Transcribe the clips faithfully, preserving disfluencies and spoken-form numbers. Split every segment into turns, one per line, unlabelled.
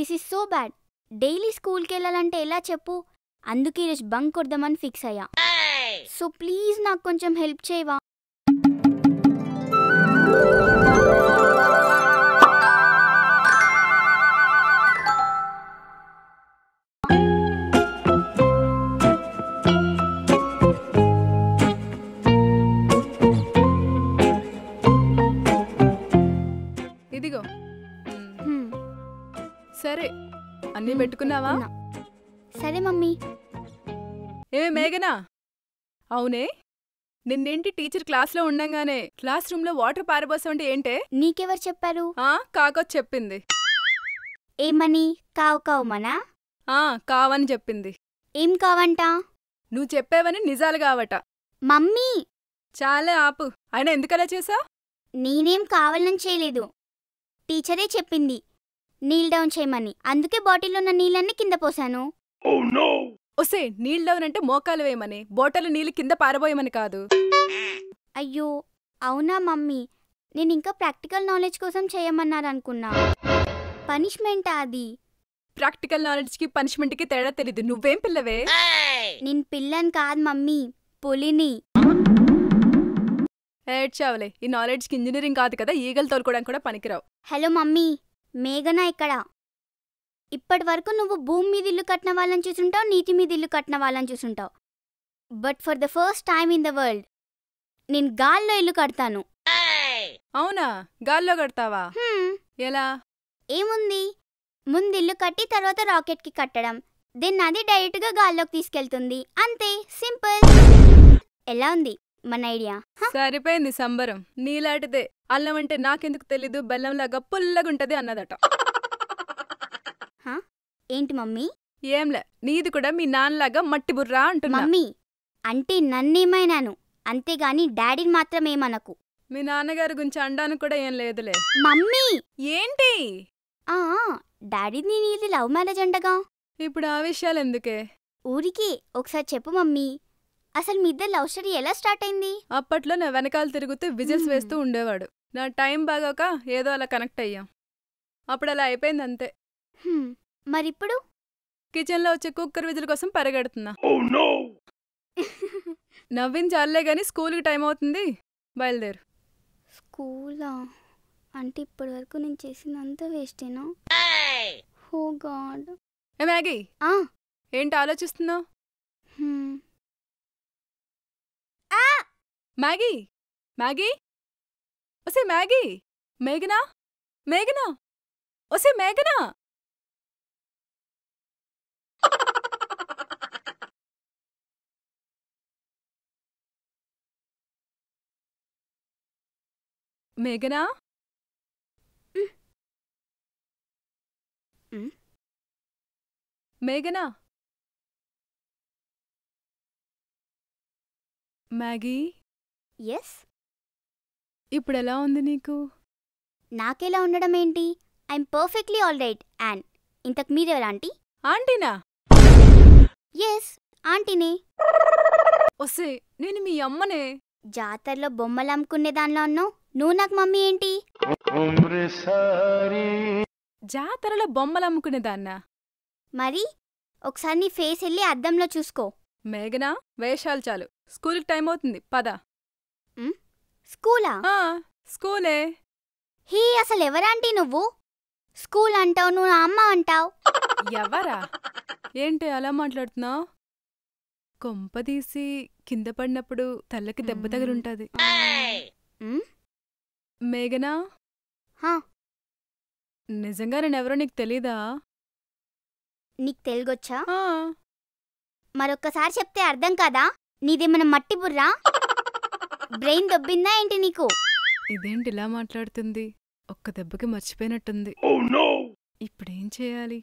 This is so bad. Daily స్కూల్కి వెళ్ళాలంటే ఎలా చెప్పు? అందుకే ఈరోజు బంక్ కొడదామని ఫిక్స్ అయ్యా. సో ప్లీజ్ నాకు కొంచెం హెల్ప్ చేయవా?
ఇదిగో. సరే, అన్నీ పెట్టుకున్నావా?
సరే మమ్మీ.
ఏమే మేఘనా, అవునే నిన్నేంటి టీచర్ క్లాస్లో ఉండంగానే క్లాస్ రూమ్లో వాటర్ పారబోసంటే ఏంటే?
నీకెవరు చెప్పారు?
ఆ కాకొచ్చి చెప్పింది.
ఏమని? కావు కావుమనా?
ఆ కావని చెప్పింది.
ఏం కావంట?
నువ్వు చెప్పావని నిజాలు కావట.
మమ్మీ
చాలే ఆపు. అయినా ఎందుకలా చేసా?
నేనేం కావాలని చేయలేదు. టీచరే చెప్పింది నీల్ డౌన్ చేయమని. అందుకే బాటిల్లో ఉన్న నీళ్ళన్నీ కింద పోసాను.
ఒసే, నీళ్ళు డౌన్ అంటే మోకాలు వేయమని, బోటలు నీళ్ళు కింద పారబోయమని కాదు.
అయ్యో అవునా మమ్మీ, నేను ఇంకా ప్రాక్టికల్ నాలెడ్జ్ కోసం చేయమన్నారనుకున్నా. పనిష్మెంటా అది?
ప్రాక్టికల్ నాలెడ్జ్కి పనిష్మెంట్కి తేడా తెలీదు. నువ్వేం పిల్లవే?
నేను పిల్లని కాదు మమ్మీ, పులిని.
ఏడ్చావులే, ఈ నాలెడ్జ్కి ఇంజనీరింగ్ కాదు కదా, ఈగలు తోలుకోవడానికి కూడా పనికిరావు.
హలో మమ్మీ, మేఘనా ఇక్కడ. ఇప్పటి వరకు నువ్వు భూమి మీద ఇల్లు కట్టిన వాళ్ళని చూసుంటావు, నీటి మీద ఇల్లు కట్టిన వాళ్ళని చూసుంటావు. But for the first time in the world నేను గాల్లో ఇల్లు కడతాను.
అవునా? గాల్లో కడతావా? ఎలా?
ఏముంది, ముందు ఇల్లు కట్టి తర్వాత రాకెట్కి కట్టడం, దెన్ అది డైరెక్ట్గా గాల్లోకి తీసుకెళ్తుంది. అంతే, సింపుల్. ఎలా ఉంది మన ఐడియా?
సరిపోయింది సంబరం. నీలాంటిదే. అల్లం అంటే నాకెందుకు తెలీదు, బెల్లంలాగా పుల్లగుంటది అన్నదట.
ఏంటి మమ్మీ?
ఏంలే, నీది కూడా మీ నాన్నలాగా మట్టి బుర్రా అంటున్నా.
మమ్మీ అంటే నన్నేమైనాను, అంతేగాని డాడీని మాత్రమేమనకు.
మీ నాన్నగారి గురించి అనడానికి కూడా ఏం లేదులే.
మమ్మీ
ఏంటి?
ఆ డాడీది నీది లవ్ మ్యారేజ్ అంటగా.
ఇప్పుడు ఆ విషయాలు ఎందుకే?
ఊరికి ఒకసారి చెప్పు మమ్మీ, అసలు మీ ఇద్దరు లవ్ స్టోరీ ఎలా స్టార్ట్ అయింది?
అప్పట్లో నా వెనకాల తిరుగుతూ విజిల్స్ వేస్తూ ఉండేవాడు. నా టైం బాగోక ఏదో అలా కనెక్ట్ అయ్యాం. అప్పుడు అలా అయిపోయింది అంతే.
మరిప్పుడు
కిచెన్లో వచ్చే కుక్కర్ విజిల్ కోసం పరిగెడుతున్నా. నవ్విన చాలే గాని స్కూల్కి టైం అవుతుంది, బయలుదేరు.
స్కూలా అంటే ఇప్పటి వరకు నేను చేసినంత వేస్టేనా? ఓ గాడ్.
ఏ మ్యాగీ, ఏంటి ఆలోచిస్తున్నావు? మ్యాగీ, మ్యాగీ, ఒసే మ్యాగీ, మేఘనా, మేఘనా, ఒసే మేఘనా. మేఘనా, మేఘనా. మ్యాగీ.
ఎస్.
ఇప్పుడెలా ఉంది నీకు?
నాకెలా ఉండడం ఏంటి? I'm perfectly all right. And ఇంతకు మీరెవరు ఆంటీ?
ఆంటీనా?
ఎస్, ఆంటీనే.
ఒసే, నేను మీ అమ్మనే.
జాతరలో బొమ్మలు అమ్ముకునే దానిలో ఉన్నావు, నువ్వు నాకు మమ్మీ ఏంటి?
జాతరలో బొమ్మలు అమ్ముకునేదాన్నా?
మరి ఒకసారి నీ ఫేస్ వెళ్ళి అద్దంలో చూసుకో.
మేఘనా, వేషాలు చాలు, స్కూల్కి టైం అవుతుంది, పద.
స్కూలా?
స్కూలే.
హీ, అసలు ఎవరాంటీ నువ్వు? స్కూల్ అంటావు, నువ్వు నా అమ్మ అంటావు.
ఎవరా? ఏంటి అలా మాట్లాడుతున్నావు? కొంపదీసి కింద పడినప్పుడు తల్లకి దెబ్బ తగిలుంటది. మేఘనా, నిజంగా నేనెవరో నీకు తెలీదా?
నీకు తెలుగొచ్చా? మరొక్కసారి చెప్తే అర్థం కాదా? నీదేమన్నా మట్టి బుర్రా? బ్రెయిన్ దొబ్బిందా ఏంటి నీకు?
ఇదేంటి ఇలా మాట్లాడుతుంది? ఒక్క దెబ్బకి మర్చిపోయినట్టుంది. ఇప్పుడేం చేయాలి?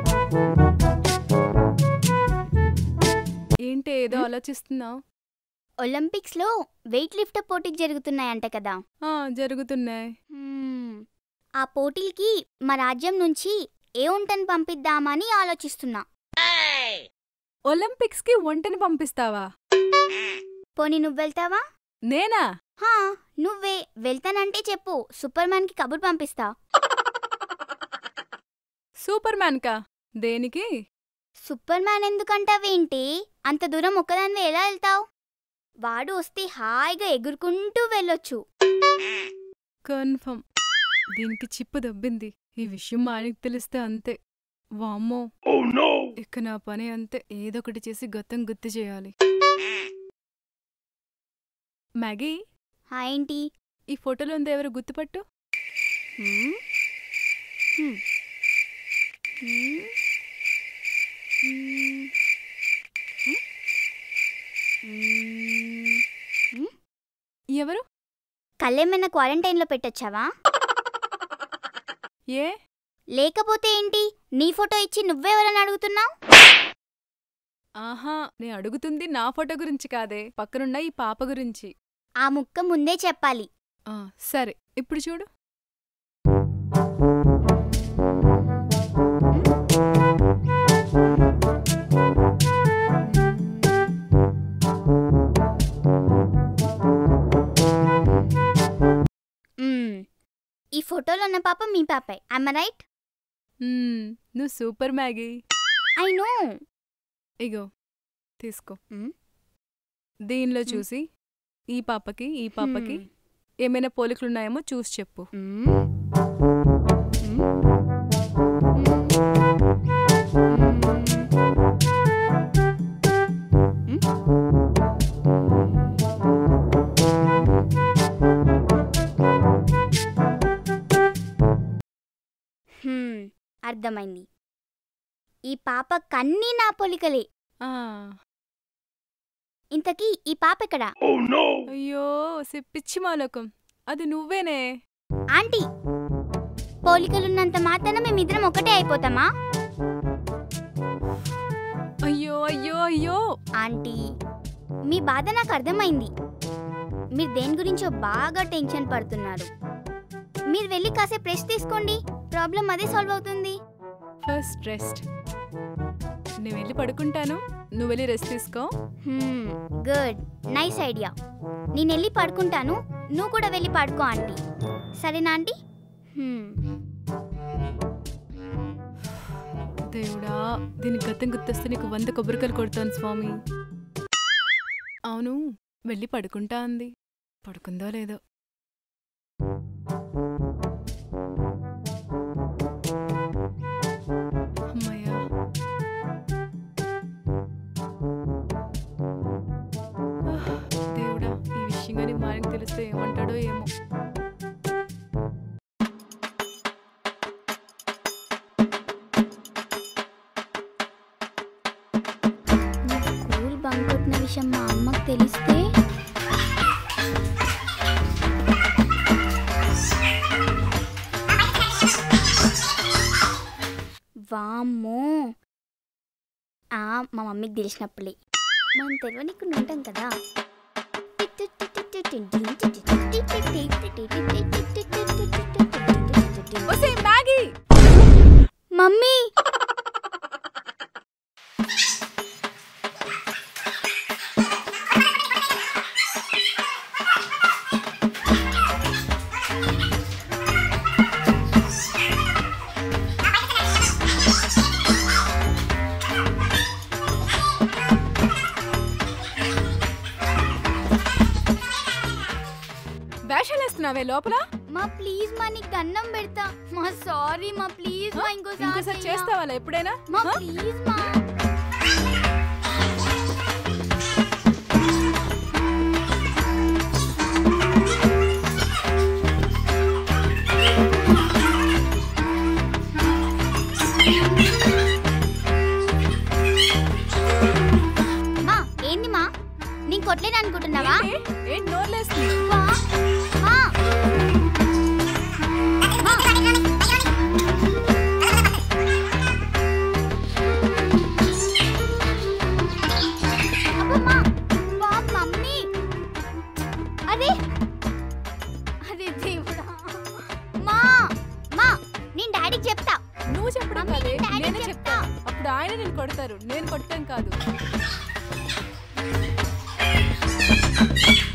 ఏంటి ఏదో ఆలోచిస్తున్నావు?
ఒలింపిక్స్లో వెయిట్ లిఫ్టర్ పోటీలు జరుగుతున్నాయంట కదా.
ఆ జరుగుతున్నాయి.
ఆ పోటీలకి మా రాజ్యం నుంచి ఏ వంటని పంపిద్దామని ఆలోచిస్తున్నా.
ఒలింపిక్స్ కి వంటని పంపిస్తావా?
పోనీ నువ్వెళ్తావా?
నేనా?
హా నువ్వే. వెళ్తానంటే చెప్పు, సూపర్ మ్యాన్ కి కబుర్ పంపిస్తా.
సూపర్ మ్యాన్ కా? దేనికి?
సూపర్ మ్యాన్ ఎందుకంటావేంటి? అంత దూరం ఒక్కదానివే ఎలా వెళ్తావు? వాడు వస్తే హాయిగా ఎగురుకుంటూ వెళ్ళొచ్చు.
కన్ఫర్మ్. దీనికి చిప్పు దబ్బింది. ఈ విషయం మా ఆయనకి తెలిస్తే అంతే. వామ్మో, ఇక నా పని అంతే. ఏదొకటి చేసి గతం గుర్తు చేయాలి. మ్యాగీ,
ఏంటి?
ఈ ఫోటోలో ఉంది ఎవరు గుర్తుపట్టు. ఎవరు?
కళ్ళేమైనా క్వారంటైన్లో పెట్టొచ్చావా?
ఏ?
లేకపోతే ఏంటి? నీ ఫోటో ఇచ్చి నువ్వెవరని అడుగుతున్నావు?
ఆహా, నే అడుగుతుంది నా ఫోటో గురించి కాదే, పక్కనున్న ఈ పాప గురించి.
ఆ ముక్క ముందే చెప్పాలి.
సరే, ఇప్పుడు చూడు.
ఈ ఫోటోలో ఉన్న పాప మీ పాపే, ఐమ్ రైట్?
నువ్వు సూపర్ మ్యాగీ.
I know.
ఇగో తీసుకో. దీనిలో చూసి ఈ పాపకి ఈ పాపకి ఏమైనా పోలికలున్నాయేమో చూసి చెప్పు.
అర్థమైంది. ఈ పాప కన్నీ నా పోలికలే. ఇంతకీ ఈ పాప ఎక్కడా?
అయ్యో పిచ్చి మాలోకం, అది నువ్వేనే.
ఆంటీ, పోలికలున్నంత మాత్రాన మేమిద్దరం ఒకటే అయిపోతామా?
అయ్యో అయ్యో అయ్యో
ఆంటీ, మీ బాధ నాకు అర్థమైంది. మీరు దేని గురించో బాగా టెన్షన్ పడుతున్నారు. మీరు వెళ్ళి కాసేపు రెస్ట్ తీసుకోండి, ప్రాబ్లం అదే సాల్వ్ అవుతుంది.
First rest. నేను వెళ్ళి పడుకుంటాను, నువ్వు వెళ్ళి రెస్ట్ తీసుకో.
Good, nice idea. నేను వెళ్ళి పడుకుంటాను, నువ్వు కూడా వెళ్ళి పడుకో ఆంటీ. సరేనా ఆంటీ?
దేవుడా, దీని గతం గుర్తొస్తే నీకు వంద కొబ్బరికాయలు కొడతాను స్వామి. అవును, వెళ్ళి పడుకుంటా అంది. పడుకుందో లేదో. అమ్మయ్యా, దేవుడా, ఈ విషయం కానీ మా ఆయనకు తెలిస్తే ఏమంటాడో ఏమో.
స్కూల్ బంక్ కొట్టిన విషయం మా అమ్మకు తెలిస్తే వామ్మో. మా మమ్మీకి తెలిసినప్పుడే మనం తెలియనికుండా ఉంటాం కదా. మమ్మీ,
వేషాలేస్తున్నావే లోపల?
మా ప్లీజ్ మా నీకు దండం పెడతా. మా సారీ మా, ప్లీజ్ మా, ఇంకోసారి
చేస్తావా ఎప్పుడైనా?
మా ప్లీజ్ మా. మా ఏంది మా, నీకు కొట్టలేదు అనుకుంటున్నావా?
ఏంటి నోర్లేస్తుంది?
మమ్మీ
ఆయన నేను కొడతారు, నేను కొట్టాను కాదు.